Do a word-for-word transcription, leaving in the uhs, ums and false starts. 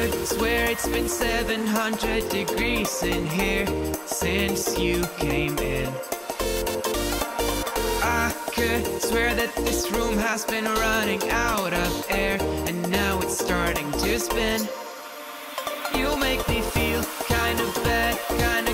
could swear it's been seven hundred degrees in here since you came in. I could swear that this room has been running out of air, and now it's starting to spin. You make me feel kind of bad, kind of